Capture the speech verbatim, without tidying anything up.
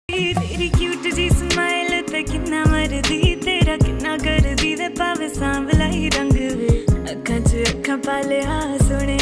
तेरी क्यूट जी स्माइल ते किन्ना मरदी तेरा किन्ना करदी वे पावे सांवला ही रंग वे अखां च अखां पा लिया सोने